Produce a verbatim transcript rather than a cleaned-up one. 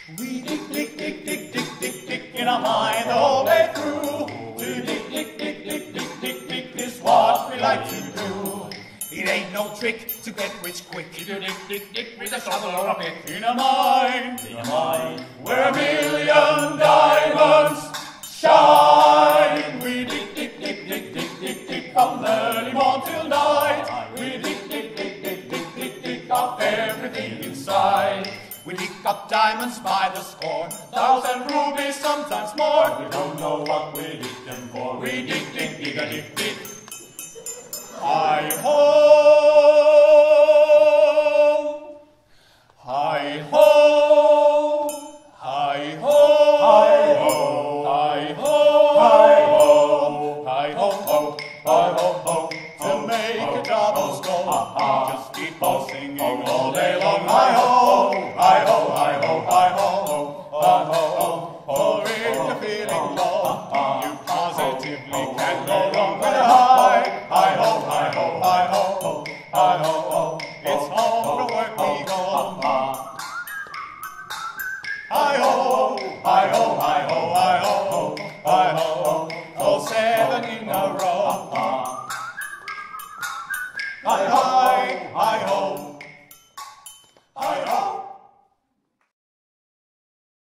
We dig, dig, dig, dig, dig, dig, dig in our mind the whole way through. To dig, dig, dig, dig, dig, dig, dig is what we like to do. It ain't no trick to get rich quick. If you dig, dig, dig with a shovel or a pick. In a mine, in a mine, where a million diamonds shine. We dig, dig, dig, dig, dig, dig, dig from early morn till night. We dig, dig, dig, dig, dig, dig, dig up everything inside. We dig up diamonds by the score, thousand rubies, sometimes more. We don't know what we dig them for. We dig, dig, dig, a dig, dig. Hi-ho! Hi-ho! Hi-ho! Hi-ho! Hi-ho! Hi-ho! Hi-ho! Hi-ho! To make a double score, just keep on singing all day long. Hi-ho! Hi-ho! Hi-ho! Hi-ho! Hi-ho! For if you're feeling low, you positively can't go wrong with a high. Hi-ho! Hi-ho! Hi-ho! Hi-ho! It's home from work we go. Hi-ho! Hi-ho! Hi-ho! Hi-ho! Hi-ho! Oh, seven in a row. Hi-ho!